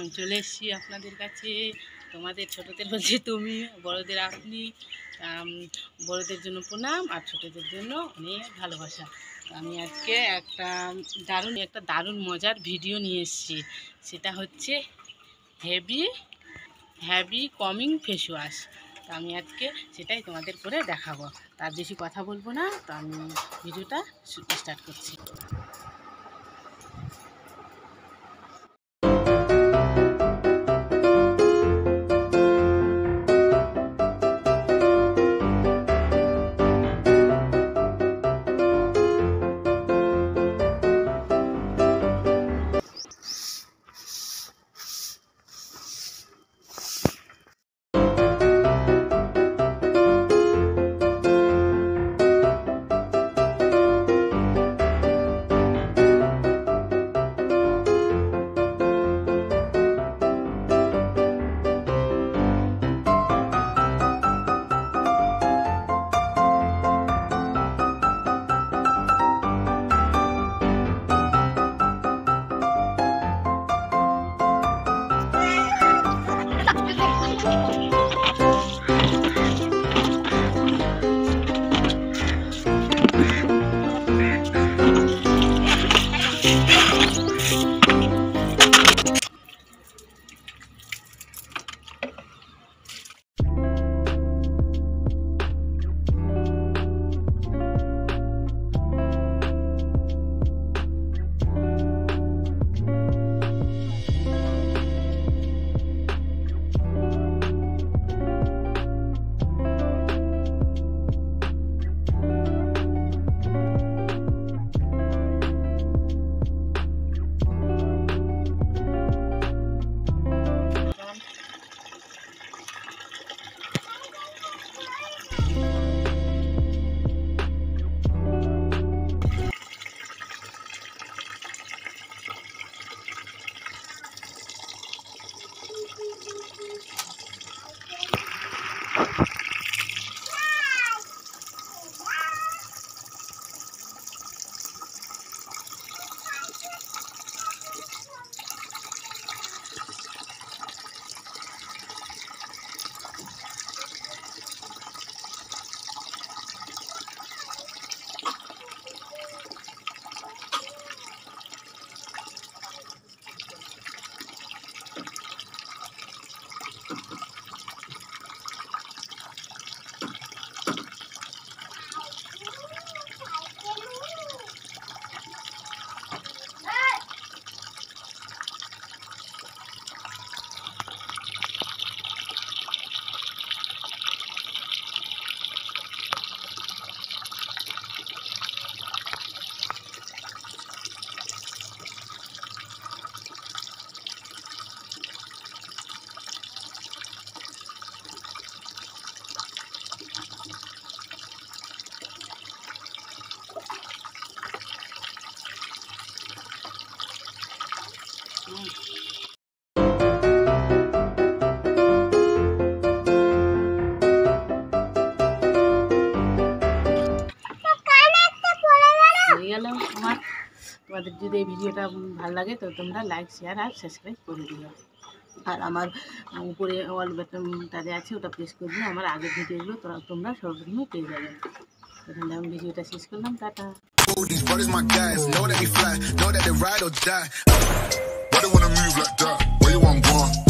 আমি চলে এসেছি আপনাদের কাছে। তোমাদের ছোটদের বলছি তুমি, বড়দের আপনি। বড়দের জন্য প্রণাম আর ছোটদের জন্য অনেক ভালোবাসা। আমি আজকে একটা দারুণ মজার ভিডিও নিয়ে এসেছি। সেটা হচ্ছে হেভি কমিং ফেস ওয়াশ। তো আমি আজকে সেটাই তোমাদের করে দেখাবো। তার বেশি কথা বলবো না, তো আমি ভিডিওটা স্টার্ট করছি। তোমাদের যদি এই ভিডিওটা ভালো লাগে তো তোমরা লাইক, শেয়ার আর সাবস্ক্রাইব করে দিও। আর আমার উপরে অল বাটনটাতে আছে, ওটা প্রেস করে দিলে আমার আগের ভিডিওগুলো তোমরা সর্বপ্রথমে পেয়ে যাবে। এখানে আমি ভিডিওটা শেষ করলাম। টাটা। These brothers my guys, know that we fly, know that they ride or die. Why they wanna move like that? Where you want going?